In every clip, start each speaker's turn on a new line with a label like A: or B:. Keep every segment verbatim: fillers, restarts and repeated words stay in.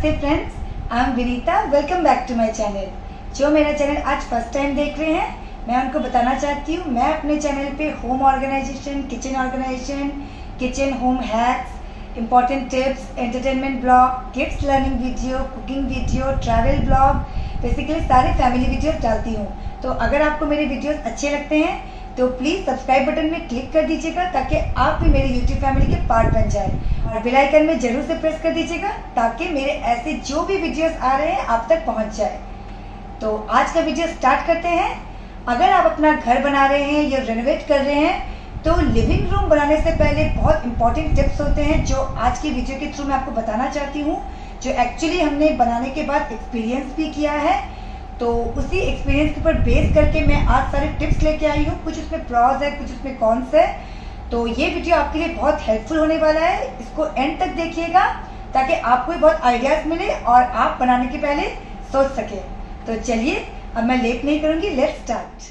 A: नमस्ते friends, I am Vinita. Welcome back to my channel. जो मेरा चैनल आज फर्स्ट टाइम देख रहे हैं, मैं उनको बताना चाहती हूँ, मैं अपने चैनल पे home organisation, kitchen organisation, kitchen home hacks, important tips, entertainment blog, kids learning video, cooking video, travel blog, basically सारे फैमिली वीडियोस डालती हूँ। तो अगर आपको मेरे वीडियोस अच्छे लगते हैं तो प्लीज सब्सक्राइब बटन में क्लिक कर दीजिएगा ताकि आप भी मेरे यूट्यूब फैमिली के पार्ट बन जाए, और बेल आइकन में जरूर से प्रेस कर दीजिएगा ताकि मेरे ऐसे जो भी वीडियोस आ रहे हैं आप तक पहुंच जाए। तो आज का वीडियो स्टार्ट करते हैं। अगर आप अपना घर बना रहे हैं या रेनोवेट कर रहे हैं तो लिविंग रूम बनाने से पहले बहुत इंपॉर्टेंट टिप्स होते हैं जो आज की वीडियो के थ्रू मैं आपको बताना चाहती हूँ, जो एक्चुअली हमने बनाने के बाद एक्सपीरियंस भी किया है। तो उसी एक्सपीरियंस के ऊपर बेस करके मैं आज सारे टिप्स लेके आई हूँ। कुछ उसमें प्रॉस है, कुछ उसमें कॉन्स है। तो ये वीडियो आपके लिए बहुत हेल्पफुल होने वाला है। इसको एंड तक देखिएगा ताकि आपको भी बहुत आइडियाज मिले और आप बनाने के पहले सोच सके। तो चलिए, अब मैं लेट नहीं करूंगी, लेट्स स्टार्ट।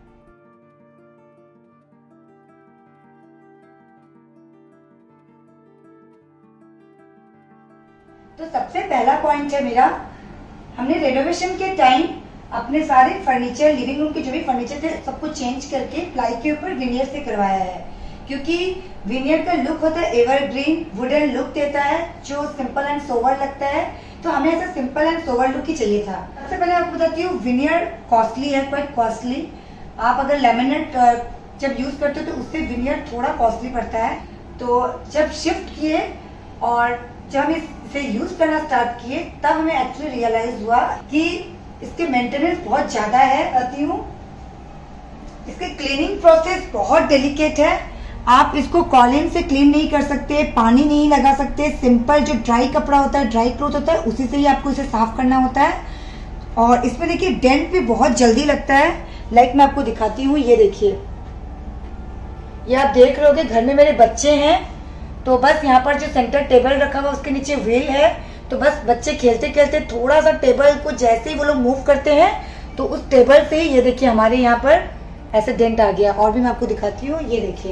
A: तो सबसे पहला पॉइंट है मेरा, हमने रेनोवेशन के टाइम अपने सारे फर्नीचर, लिविंग रूम के जो भी फर्नीचर थे सबको चेंज करके प्लाई के ऊपर विनियर से करवाया है, क्योंकि विनियर का लुक होता है एवरग्रीन, वुडन लुक देता है जो सिंपल एंड सोवर लगता है। तो हमें ऐसा सिंपल एंड सोवर लुक ही चाहिए था। सबसे पहले आपको बताती हूँ, विनियर कॉस्टली है, क्वाइट कॉस्टली। आप अगर लेमिनेट जब यूज करते हो तो उससे विनियर थोड़ा कॉस्टली पड़ता है। तो जब शिफ्ट किए और जब हम इसे यूज करना स्टार्ट किए तब हमें एक्चुअली रियलाइज हुआ कि इसके मेंटेनेंस बहुत ज्यादा है। आती हूँ, इसके क्लीनिंग प्रोसेस बहुत डेलिकेट है। आप इसको कॉलिन से क्लीन नहीं कर सकते, पानी नहीं लगा सकते। सिंपल जो ड्राई कपड़ा होता है, ड्राई क्लॉथ होता है, उसी से ही आपको इसे साफ करना होता है। और इसमें देखिए डेंट भी बहुत जल्दी लगता है। लाइक मैं आपको दिखाती हूँ, ये देखिए, ये आप देख रहे होगे, घर में मेरे बच्चे हैं तो बस यहाँ पर जो सेंटर टेबल रखा हुआ उसके नीचे व्हील है, तो बस बच्चे खेलते खेलते थोड़ा सा टेबल को जैसे ही वो लोग मूव करते हैं तो उस टेबल से ही ये देखिए हमारे यहाँ पर ऐसे डेंट आ गया। और भी मैं आपको दिखाती हूँ, ये देखिए,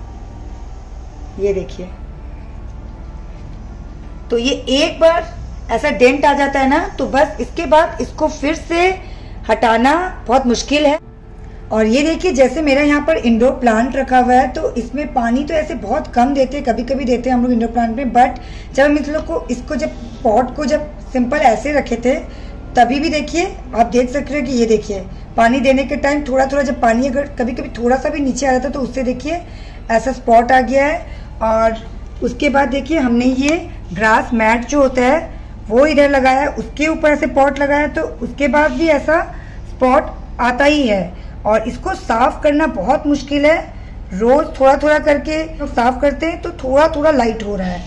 A: ये देखिए। तो ये एक बार ऐसा डेंट आ जाता है ना, तो बस इसके बाद इसको फिर से हटाना बहुत मुश्किल है। और ये देखिए, जैसे मेरा यहाँ पर इंडोर प्लांट रखा हुआ है तो इसमें पानी तो ऐसे बहुत कम देते हैं, कभी कभी देते हैं हम लोग इंडोर प्लांट में। बट जब हम इस लोग को इसको जब पॉट को जब सिंपल ऐसे रखे थे तभी भी देखिए, आप देख सकते हो कि ये देखिए पानी देने के टाइम थोड़ा थोड़ा जब पानी अगर कभी कभी थोड़ा सा भी नीचे आ जाता तो उससे देखिए ऐसा स्पॉट आ गया है। और उसके बाद देखिए हमने ये ग्रास मैट जो होता है वो इधर लगाया, उसके ऊपर ऐसे पॉट लगाया, तो उसके बाद भी ऐसा स्पॉट आता ही है। और इसको साफ करना बहुत मुश्किल है। रोज थोड़ा थोड़ा करके तो साफ करते हैं तो थोड़ा थोड़ा लाइट हो रहा है।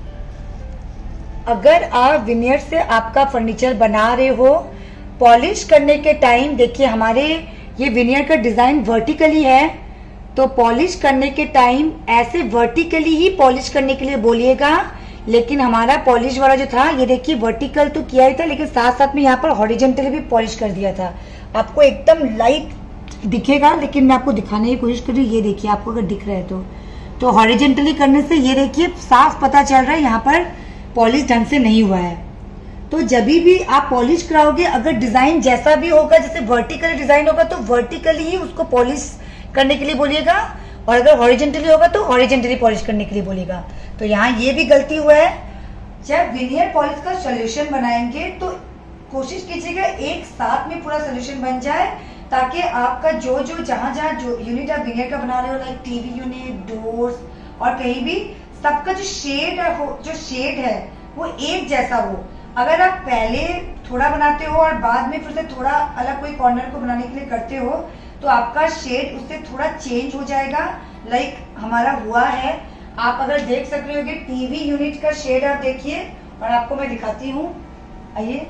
A: अगर आप विनियर से आपका फर्नीचर बना रहे हो, पॉलिश करने के टाइम देखिए हमारे ये विनियर का डिजाइन वर्टिकली है, तो पॉलिश करने के टाइम ऐसे वर्टिकली ही पॉलिश करने के लिए बोलिएगा। लेकिन हमारा पॉलिश वाला जो था, ये देखिए वर्टिकल तो किया ही था लेकिन साथ साथ में यहाँ पर हॉरिजॉन्टली भी पॉलिश कर दिया था। आपको एकदम लाइट दिखेगा लेकिन मैं आपको दिखाने की कोशिश कर रही हूँ। ये देखिए, आपको अगर दिख रहा है तो तो हॉरिजॉन्टली करने से ये देखिए साफ पता चल रहा है यहाँ पर पॉलिश ढंग से नहीं हुआ है। तो जब भी आप पॉलिश कराओगे, अगर डिजाइन जैसा भी होगा, जैसे वर्टिकल डिजाइन होगा तो वर्टिकली ही उसको पॉलिश करने के लिए बोलिएगा, और अगर हॉरिजॉन्टली होगा तो हॉरिजॉन्टली पॉलिश करने के लिए बोलिएगा। तो यहाँ ये भी गलती हुआ है। जब विनियर पॉलिश का सोल्यूशन बनाएंगे तो कोशिश कीजिएगा एक साथ में पूरा सोल्यूशन बन जाए, ताकि आपका जो जो जहां जहां जो यूनिट आप विनियर का बना रहे हो, लाइक टीवी यूनिट, डोर्स और कहीं भी, सबका जो शेड हो जो शेड है वो एक जैसा हो। अगर आप पहले थोड़ा बनाते हो और बाद में फिर से थोड़ा अलग कोई कॉर्नर को बनाने के लिए करते हो तो आपका शेड उससे थोड़ा चेंज हो जाएगा। लाइक हमारा हुआ है, आप अगर देख सक रहे होगे टीवी यूनिट का शेड आप देखिए, और आपको मैं दिखाती हूँ, आइए,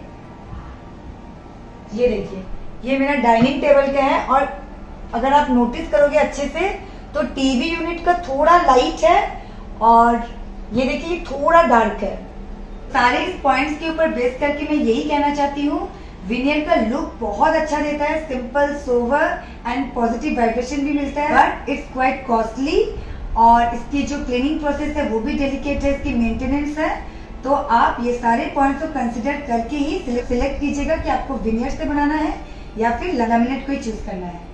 A: ये देखिए, ये मेरा डाइनिंग टेबल का है। और अगर आप नोटिस करोगे अच्छे से तो टीवी यूनिट का थोड़ा लाइट है और ये देखिए थोड़ा डार्क है। सारे इस पॉइंट्स के ऊपर बेस करके मैं यही कहना चाहती हूँ, विनियर का लुक बहुत अच्छा देता है, simple, sober and positive vibration भी मिलता है, बट इट्स क्वाइट कॉस्टली। और इसकी जो क्लीनिंग प्रोसेस है वो भी डेलिकेट है, इसकी मेंटेनेंस है। तो आप ये सारे पॉइंट्स को कंसिडर करके ही सिलेक्ट कीजिएगा कि आपको विनियर से बनाना है या फिर लैमिनेट को ही चूज करना है।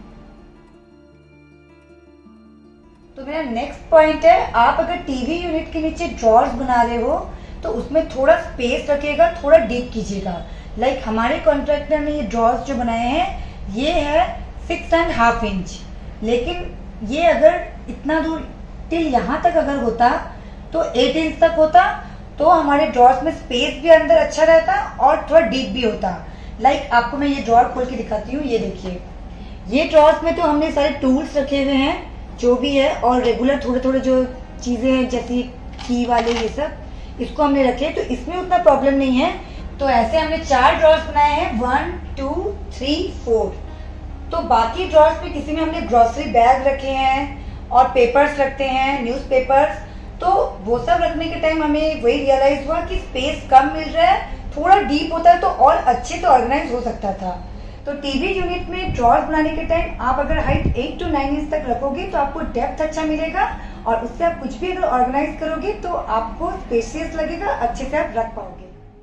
A: तो मेरा नेक्स्ट पॉइंट है, आप अगर टीवी यूनिट के नीचे ड्रॉर्स बना रहे हो तो उसमें थोड़ा स्पेस रखिएगा, थोड़ा डीप कीजिएगा। लाइक like हमारे कॉन्ट्रैक्टर ने ये ड्रॉर्स जो बनाए हैं ये है सिक्स एंड हाफ इंच, लेकिन ये अगर इतना दूर टिल यहाँ तक अगर होता तो एट इंच तक होता तो हमारे ड्रॉर्स में स्पेस भी अंदर अच्छा रहता और थोड़ा डीप भी होता। लाइक like, आपको मैं ये ड्रॉर खोल के दिखाती हूँ। ये देखिए, ये ड्रॉर्स में तो हमने सारे टूल्स रखे हुए हैं जो भी है, और रेगुलर थोड़े थोड़े जो चीजें हैं जैसे की वाले ये सब इसको हमने रखे, तो इसमें उतना प्रॉब्लम नहीं है। तो ऐसे हमने चार ड्रॉर्स बनाए हैं, वन टू थ्री फोर। तो बाकी ड्रॉर्स में किसी में हमने ग्रोसरी बैग रखे हैं और पेपर्स रखते हैं, न्यूज़पेपर्स। तो वो सब रखने के टाइम हमें वही रियलाइज हुआ कि स्पेस कम मिल रहा है, थोड़ा डीप होता है तो और अच्छे से ऑर्गेनाइज हो सकता था। तो टीवी यूनिट में ड्रॉर्स बनाने के टाइम आप अगर height eight to nine inch तक रखोगे तो आपको डेप्थ अच्छा मिलेगा, और उससे आप कुछ भी अगर ऑर्गेनाइज करोगे तो आपको स्पेशियस लगेगा, अच्छे से आप रख पाओगे।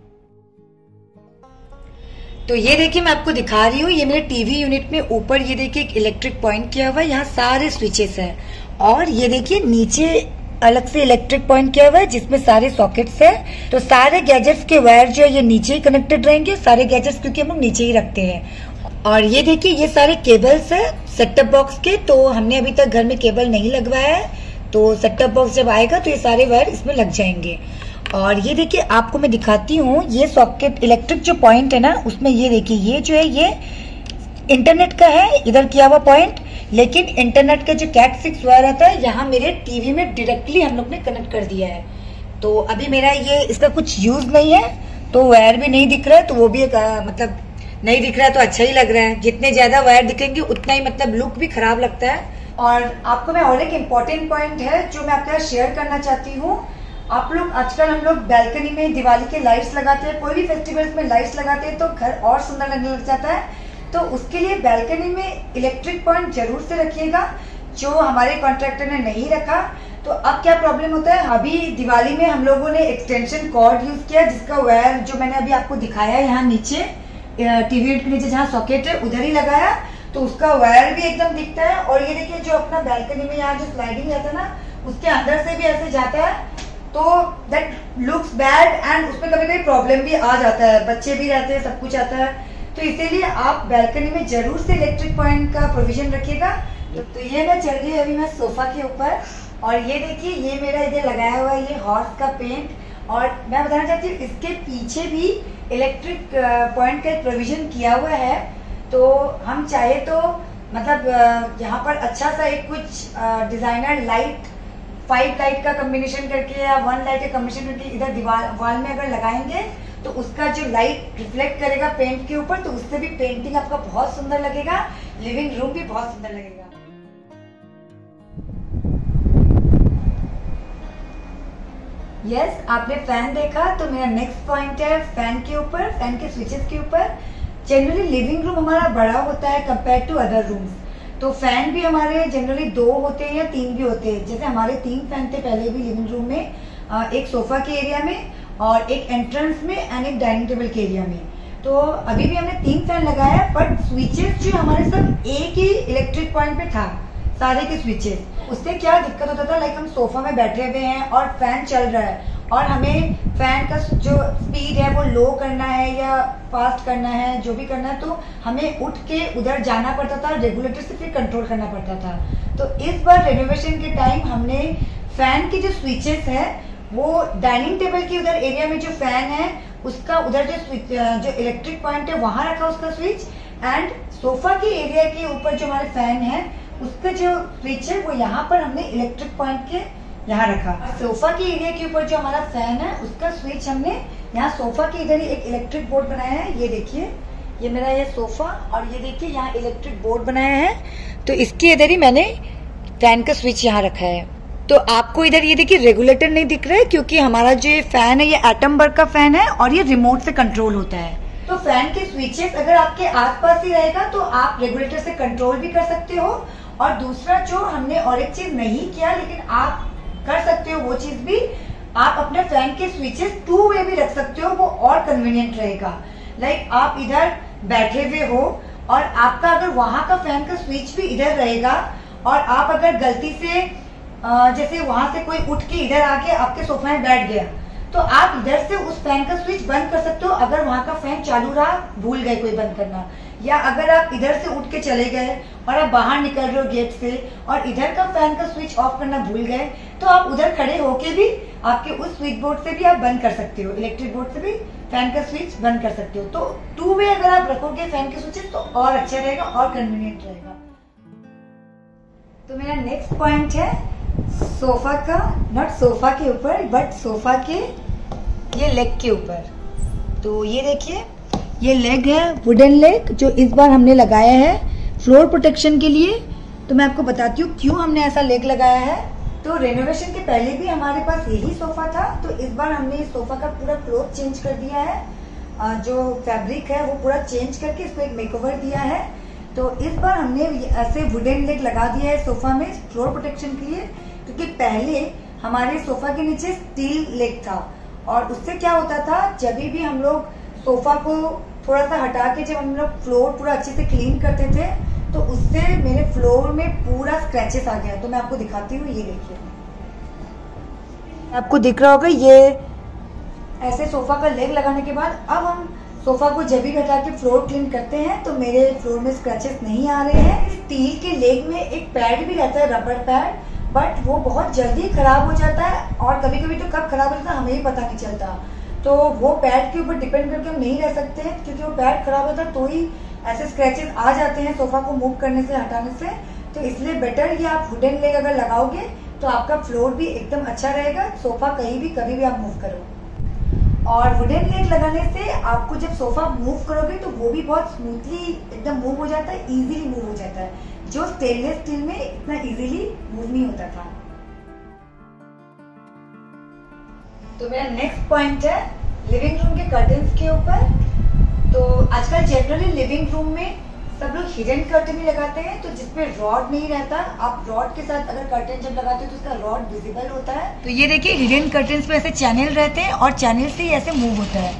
A: तो ये देखिए, मैं आपको दिखा रही हूँ, ये मेरे टीवी यूनिट में ऊपर ये देखिए एक इलेक्ट्रिक पॉइंट किया हुआ है, यहाँ सारे स्विचेस हैं, और ये देखिए नीचे अलग से इलेक्ट्रिक पॉइंट किया हुआ है जिसमें सारे सॉकेट्स हैं। तो सारे गैजेट्स के वायर जो है ये नीचे ही कनेक्टेड रहेंगे, सारे गैजेट्स, क्योंकि हम लोग नीचे ही रखते हैं। और ये देखिए, ये सारे केबल्स है सेटअप बॉक्स के, तो हमने अभी तक घर में केबल नहीं लगवाया है, तो सेटअप बॉक्स जब आएगा तो ये सारे वायर इसमें लग जाएंगे। और ये देखिए, आपको मैं दिखाती हूँ, ये सॉकेट इलेक्ट्रिक जो पॉइंट है ना उसमें ये देखिए, ये जो है ये इंटरनेट का है इधर किया हुआ पॉइंट, लेकिन इंटरनेट का जो कैट सिक्स वायर आता है यहाँ मेरे टीवी में डायरेक्टली हम लोग ने कनेक्ट कर दिया है। तो अभी मेरा ये इसका कुछ यूज नहीं है, तो वायर भी नहीं दिख रहा है, तो वो भी एक आ, मतलब नहीं दिख रहा है तो अच्छा ही लग रहा है। जितने ज्यादा वायर दिखेंगे उतना ही मतलब लुक भी खराब लगता है। और आपको मैं और एक इम्पोर्टेंट पॉइंट है जो मैं आपके साथ शेयर करना चाहती हूँ। आप लोग आजकल हम लोग बैल्कनी में दिवाली के लाइट्स लगाते हैं, कोई भी फेस्टिवल्स में लाइट्स लगाते हैं तो घर और सुंदर लगने लग जाता है। तो उसके लिए बैल्कनी में इलेक्ट्रिक पॉइंट जरूर से रखिएगा, जो हमारे कॉन्ट्रैक्टर ने नहीं रखा। तो अब क्या प्रॉब्लम होता है, अभी दिवाली में हम लोगों ने एक्सटेंशन कॉर्ड यूज किया जिसका वायर जो मैंने अभी आपको दिखाया है यहाँ नीचे टीवी यूनिट के नीचे जहाँ सॉकेट है उधर ही लगाया, तो उसका वायर भी एकदम दिखता है। और ये देखिए, जो अपना बैल्कनी में यहाँ जो स्लाइडिंग रहता है ना उसके अंदर से भी ऐसे जाता है, तो दैट लुक्स बैड एंड उसमें कभी कभी प्रॉब्लम भी आ जाता है, बच्चे भी रहते हैं, सब कुछ आता है। तो इसीलिए आप बैल्कनी में जरूर से इलेक्ट्रिक पॉइंट का प्रोविजन रखिएगा। तो, तो ये मैं चल रही अभी मैं सोफा के ऊपर, और ये देखिए ये मेरा इधर लगाया हुआ है ये हॉर्स का पेंट। और मैं बताना चाहती हूँ इसके पीछे भी इलेक्ट्रिक पॉइंट का एक प्रोविजन किया हुआ है। तो हम चाहे तो मतलब यहाँ पर अच्छा सा एक कुछ डिजाइनर लाइट, फाइव लाइट का कॉम्बिनेशन करके या वन लाइट का कॉम्बिनेशन करके इधर दीवार वॉल में अगर लगाएंगे तो उसका जो लाइट रिफ्लेक्ट करेगा पेंट के ऊपर, तो उससे भी पेंटिंग आपका बहुत सुंदर लगेगा, लिविंग रूम भी बहुत सुंदर लगेगा। यस yes, आपने फैन देखा, तो मेरा नेक्स्ट पॉइंट है फैन के ऊपर, फैन के स्विचेस के ऊपर। जनरली लिविंग रूम हमारा बड़ा होता है कंपेयर टू अदर रूम्स, तो फैन भी हमारे जनरली दो होते हैं या तीन भी होते हैं। जैसे हमारे तीन फैन थे पहले भी लिविंग रूम में, एक सोफा के एरिया में और एक एंट्रेंस में एंड एक डाइनिंग टेबल के एरिया में। तो अभी भी हमने तीन फैन लगाया, बट स्विचेस जो हमारे सब एक ही इलेक्ट्रिक पॉइंट पे था, सारे के स्विचेस। उससे क्या दिक्कत होता था, लाइक हम सोफा में बैठे हुए हैं और फैन चल रहा है और हमें फैन का जो स्पीड है वो लो करना है या फास्ट करना है, जो भी करना है, तो हमें उठ के उधर जाना पड़ता था, रेगुलेटर से फिर कंट्रोल करना पड़ता था। तो इस बार रेनोवेशन के टाइम हमने फैन की जो स्विचेस है वो डाइनिंग टेबल के उधर एरिया में जो फैन है उसका उधर जो स्विच जो इलेक्ट्रिक पॉइंट है वहां रखा उसका स्विच, एंड सोफा के एरिया के ऊपर जो हमारे फैन है उसका जो स्विच है वो यहाँ पर हमने इलेक्ट्रिक पॉइंट के यहाँ रखा। सोफा के एरिया के ऊपर जो हमारा फैन है उसका स्विच हमने यहाँ सोफा के इधर ही एक इलेक्ट्रिक बोर्ड बनाया है। ये देखिए, ये मेरा ये सोफा, और ये देखिए यहाँ इलेक्ट्रिक बोर्ड बनाया है, तो इसके इधर ही मैंने फैन का स्विच यहाँ रखा है। तो आपको इधर ये देखिए रेगुलेटर नहीं दिख रहा है क्योंकि हमारा जो ये फैन है ये एटम बर्ग का फैन है और ये रिमोट से कंट्रोल होता है। तो फैन के स्विचेस अगर आपके आसपास ही रहेगा तो आप रेगुलेटर से कंट्रोल भी कर सकते हो। और दूसरा जो हमने और एक चीज नहीं किया लेकिन आप कर सकते हो वो चीज भी, आप अपने फैन के स्विचेस टू वे भी रख सकते हो, वो और कन्वीनियंट रहेगा। लाइक आप इधर बैठे हुए हो और आपका अगर वहां का फैन का स्विच भी इधर रहेगा और आप अगर गलती से जैसे वहां से कोई उठ के इधर आके आपके सोफे में बैठ गया तो आप इधर से उस फैन का स्विच बंद कर सकते हो अगर वहां का फैन चालू रहा, भूल गए कोई बंद करना, या अगर आप इधर से उठ के चले गए और आप बाहर निकल रहे हो गेट से और इधर का फैन का स्विच ऑफ करना भूल गए तो आप उधर खड़े होके भी आपके उस स्विच बोर्ड से भी आप बंद कर सकते हो, इलेक्ट्रिक बोर्ड से भी फैन का स्विच बंद कर सकते हो। तो टू वे अगर आप रखोगे फैन के स्विचेस तो और अच्छा रहेगा और कन्वीनियंट रहेगा। तो मेरा नेक्स्ट पॉइंट है सोफा का, नॉट सोफा के ऊपर बट सोफा के ये लेग के ऊपर। तो ये देखिए ये लेग है वुडन लेग जो इस बार हमने लगाया है फ्लोर प्रोटेक्शन के लिए। तो मैं आपको बताती हूँ क्यों हमने ऐसा लेग लगाया है। तो रेनोवेशन के पहले भी हमारे पास यही सोफा था, तो इस बार हमने इस सोफा का पूरा क्लॉथ चेंज कर दिया है, जो फैब्रिक है वो पूरा चेंज करके इसको एक मेकओवर दिया है। तो इस बार हमने ऐसे वुडन लेग लगा दिया है सोफा में फ्लोर प्रोटेक्शन के लिए, क्योंकि पहले हमारे सोफा के नीचे स्टील लेग था और उससे क्या होता था जब भी हम लोग सोफा को थोड़ा सा हटा के जब हम लोग फ्लोर पूरा अच्छे से क्लीन करते थे तो उससे मेरे फ्लोर में पूरा स्क्रैचेस आ गया। तो मैं आपको दिखाती हूँ, ये देखिए आपको दिख रहा होगा ये ऐसे सोफा का लेग लगाने के बाद अब हम सोफा को जब भी हटा के फ्लोर क्लीन करते हैं तो मेरे फ्लोर में स्क्रैचेस नहीं आ रहे हैं। स्टील के लेग में एक पैड भी रहता है, रबर पैड, बट वो बहुत जल्दी खराब हो जाता है और कभी कभी तो कब खराब हो जाता है हमें ही पता नहीं चलता। तो वो पैड के ऊपर डिपेंड करके हम नहीं रह सकते हैं, क्योंकि वो पैड खराब होता है तो ही ऐसे स्क्रैचेस आ जाते हैं सोफा को मूव करने से, हटाने से। तो इसलिए बेटर ये आप वुडन लेग अगर लगाओगे तो आपका फ्लोर भी एकदम अच्छा रहेगा, सोफा कहीं भी कभी भी आप मूव करो। और वुडन लेग लगाने से आपको जब सोफा मूव करोगे तो वो भी बहुत स्मूथली एकदम मूव हो जाता है, इजीली मूव हो जाता है, जो स्टेनलेस स्टील में इतना इजीली मूव नहीं होता था। तो मेरा नेक्स्ट पॉइंट है लिविंग रूम के कर्टन्स के ऊपर। तो आजकल जनरली लिविंग रूम में सब लोग हिडन कर्टन ही लगाते हैं, तो जिसपे रॉड नहीं रहता। आप रॉड के साथ अगर कर्टन जब लगाते हो तो उसका रॉड विजिबल होता है। तो ये देखिए हिडन कर्टन्स पे ऐसे चैनल रहते हैं और चैनल से ही ऐसे मूव होता है।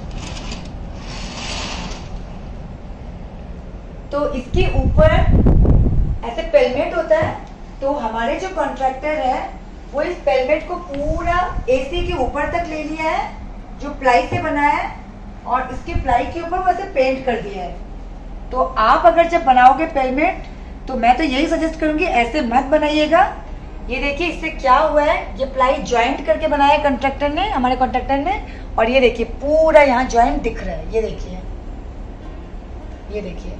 A: तो इसके ऊपर ऐसे पेलमेट होता है। तो हमारे जो कॉन्ट्रैक्टर है वो इस पेलमेट को पूरा एसी के ऊपर तक ले लिया है, जो प्लाई से बना है, और इसके प्लाई के ऊपर वैसे पेंट कर दिया है। तो आप अगर जब बनाओगे पेलमेट तो मैं तो यही सजेस्ट करूंगी ऐसे मत बनाइएगा। ये देखिए इससे क्या हुआ है, ये प्लाई ज्वाइंट करके बनाया कॉन्ट्रैक्टर ने, हमारे कॉन्ट्रैक्टर ने, और ये देखिए पूरा यहाँ ज्वाइंट दिख रहा है। ये देखिए ये देखिए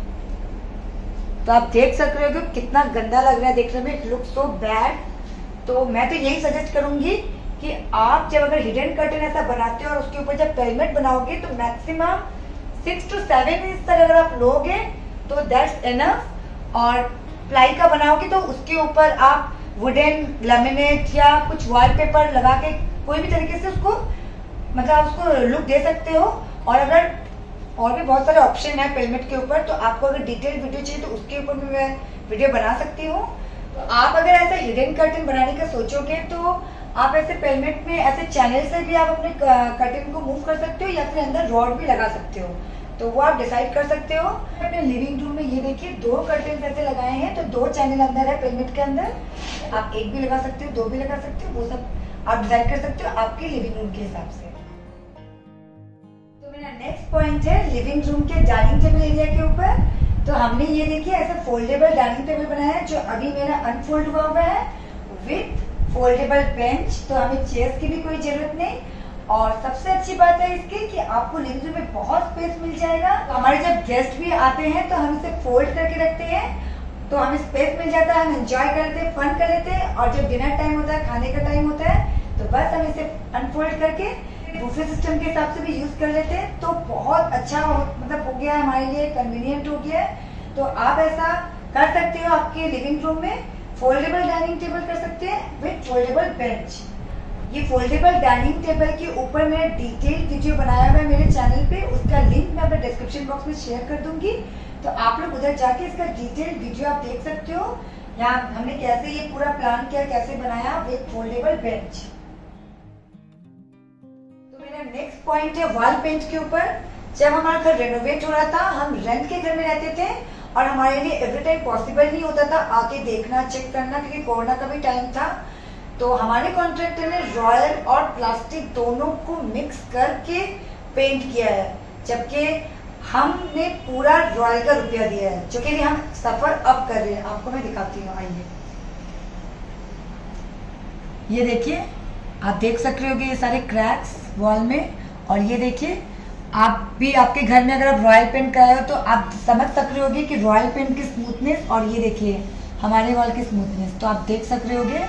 A: तो आप देख सक रहे हो कि कितना गंदा लग रहा है देखने में, इट लुक्स सो बैड। तो मैं तो यही सजेस्ट करूंगी कि आप जब अगर हिडन कर्टन ऐसा बनाते हो और उसके ऊपर जब पेलमेट बनाओगे तो maximum six to seven inch तक अगर आप लोगे तो दैट्स इनफ। और प्लाई का बनाओगे तो उसके ऊपर आप वुडन लैमिनेट या कुछ वॉलपेपर लगा के कोई भी तरीके से उसको मतलब आप उसको लुक दे सकते हो। और अगर और भी बहुत सारे ऑप्शन है पेलमेट के ऊपर, तो आपको अगर डिटेल वीडियो चाहिए तो उसके ऊपर भी मैं वीडियो बना सकती हूँ। तो आप अगर ऐसा हिडन कर्टन बनाने का सोचोगे तो आप ऐसे पेलमेट में ऐसे चैनल से भी आप अपने कर्टन को मूव कर सकते हो या फिर अंदर रॉड भी लगा सकते हो, तो वो आप डिसाइड कर सकते हो। अपने लिविंग रूम में ये देखिए दो कर्टन ऐसे लगाए हैं, तो दो चैनल अंदर है पेलमेट के अंदर। आप एक भी लगा सकते हो, दो भी लगा सकते हो, वो सब आप डिसाइड कर सकते हो आपके लिविंग रूम के हिसाब से। तो मेरा नेक्स्ट पॉइंट है लिविंग रूम के डाइनिंग टेबल एरिया के ऊपर। तो हमने ये देखिए ऐसा फोल्डेबल डाइनिंग टेबल बनाया है जो अभी मेरा अनफोल्ड हुआ हुआ है विथ फोल्डेबल बेंच। तो हमें चेयर्स की भी कोई जरूरत नहीं। और सबसे अच्छी बात है इसकी कि आपको लिविंग रूम में बहुत स्पेस मिल जाएगा। तो हमारे जब गेस्ट भी आते हैं तो हम इसे फोल्ड करके रखते हैं, तो हमें स्पेस मिल जाता है, हम एंजॉय करते हैं, फन कर लेते हैं। और जब डिनर टाइम होता है, खाने का टाइम होता है, तो बस हम इसे अनफोल्ड करके बुफे सिस्टम के हिसाब से भी यूज कर लेते हैं। तो बहुत अच्छा हो, मतलब हो गया हमारे लिए, कन्वीनियंट हो गया है। तो आप ऐसा कर सकते हो आपके लिविंग रूम में फोल्डेबल डाइनिंग टेबल कर सकते हैं विद फोल्डेबल बेंच। ये फोल्डेबल डाइनिंग टेबल के ऊपर मैं डिटेल वीडियो बनाया हुआ है मेरे चैनल पे, उसका लिंक मैं अपने डिस्क्रिप्शन बॉक्स में शेयर कर दूंगी। तो आप लोग उधर जाके इसका डिटेल वीडियो आप देख सकते हो। यहाँ हमने कैसे ये पूरा प्लान किया, कैसे बनाया विद फोल्डेबल बेंच। मेरा नेक्स्ट पॉइंट है वॉल पेंट के ऊपर। जब हमारा घर रेनोवेट हो रहा था, हम रेंट के घर में रहते थे और हमारे लिए एवरी टाइम पॉसिबल नहीं होता था आके देखना, चेक करना, क्योंकि कोरोना का भी टाइम था। तो हमारे कॉन्ट्रैक्टर ने रॉयल और प्लास्टिक दोनों को मिक्स करके पेंट किया है, जबकि हमने पूरा रॉयल का रुपया दिया है, जो कि हम सफर अब कर रहे हैं। आपको मैं दिखाती हूँ, आइए। ये देखिए, आप देख सक रहे होगे ये सारे क्रैक्स वॉल में। और ये देखिए, आप भी आपके घर में अगर आप रॉयल पेंट कराए हो तो आप समझ सक रहे होगे कि रॉयल पेंट की स्मूथनेस और ये देखिए हमारे वॉल की स्मूथनेस, तो आप देख सक रहे होगे।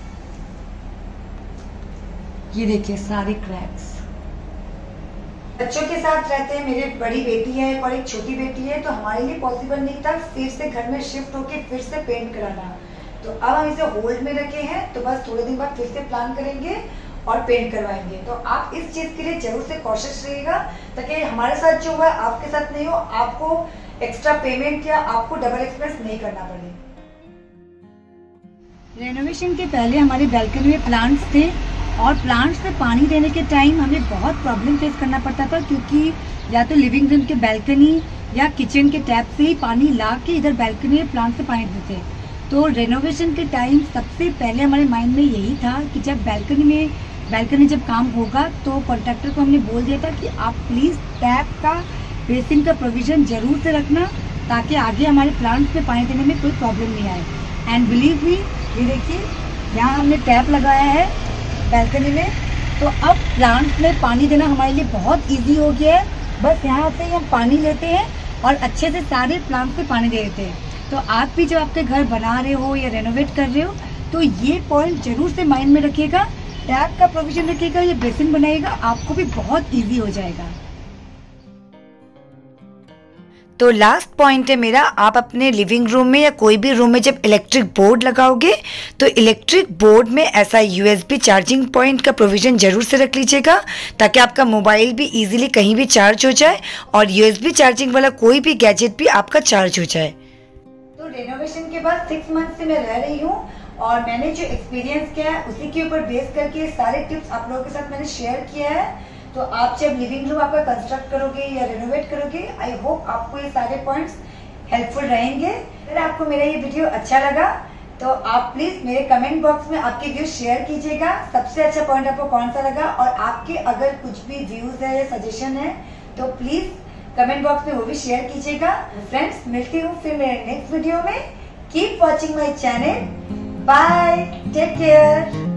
A: ये देखिए सारे क्रैक्स। बच्चों के साथ रहते हैं, मेरी बड़ी बेटी है और एक छोटी बेटी है, तो हमारे लिए पॉसिबल नहीं था फिर से घर में शिफ्ट होके फिर से पेंट कराना। तो अब हम इसे होल्ड में रखे हैं, तो बस थोड़े दिन बाद फिर से प्लान करेंगे और पेंट करवाएंगे। तो आप इस चीज के लिए जरूर से कॉशियस रहिएगा, ताकि हमारे साथ जो हुआ है आपके साथ नहीं हो, आपको एक्स्ट्रा पेमेंट या आपको डबल एक्सपेंस नहीं करना पड़े। रेनोवेशन के पहले हमारे बैल्कनी में प्लांट्स थे और प्लांट्स में पानी देने के टाइम हमें बहुत प्रॉब्लम फेस करना पड़ता था, क्योंकि या तो लिविंग रूम के बैल्कनी या किचन के टैप से ही पानी ला के इधर बैल्कनी में प्लांट से पानी देते। तो रेनोवेशन के टाइम सबसे पहले हमारे माइंड में यही था कि जब बैल्कनी में बैल्कनी जब काम होगा तो कॉन्ट्रैक्टर को हमने बोल दिया था कि आप प्लीज़ टैप का बेसिन का प्रोविज़न जरूर से रखना, ताकि आगे हमारे प्लांट्स में पानी देने में कोई प्रॉब्लम नहीं आए। एंड बिलीव मी, ये देखिए यहाँ हमने टैप लगाया है बैल्कनी में, तो अब प्लांट्स में पानी देना हमारे लिए बहुत ईजी हो गया है। बस यहाँ से ही हम पानी लेते हैं और अच्छे से सारे प्लांट्स में पानी दे देते हैं। तो आप भी जब आपके घर बना रहे हो या रेनोवेट कर रहे हो तो ये पॉइंट जरूर से माइंड में रखिएगा, टैप का प्रोविजन रखिएगा, ये बेसिन बनाइएगा, आपको भी बहुत इजी हो जाएगा। तो लास्ट पॉइंट है मेरा, आप अपने लिविंग रूम में या कोई भी रूम में जब इलेक्ट्रिक बोर्ड लगाओगे तो इलेक्ट्रिक बोर्ड में ऐसा यूएसबी चार्जिंग पॉइंट का प्रोविज़न जरूर से रख लीजिएगा, ताकि आपका मोबाइल भी इजीली कहीं भी चार्ज हो जाए और यूएसबी चार्जिंग वाला कोई भी गैजेट भी आपका चार्ज हो जाए। तो रेनोवेशन के बाद सिक्स मंथ से मैं रह रही हूँ और मैंने जो एक्सपीरियंस किया है उसी के ऊपर बेस करके सारे टिप्स आप लोगों के साथ मैंने शेयर किया है। तो आप जब लिविंग रूम आपका कंस्ट्रक्ट करोगे या रेनोवेट करोगे, आई होप आपको ये सारे पॉइंट्स हेल्पफुल रहेंगे। अगर आपको मेरा ये वीडियो अच्छा लगा तो आप प्लीज मेरे कमेंट बॉक्स में आपके व्यूज शेयर कीजिएगा, सबसे अच्छा पॉइंट आपको कौन सा लगा, और आपके अगर कुछ भी व्यूज है या सजेशन है तो प्लीज कमेंट बॉक्स में वो भी शेयर कीजिएगा। फ्रेंड्स, मिलती हूँ फिर मेरे नेक्स्ट वीडियो में। Keep watching my channel, bye, take care.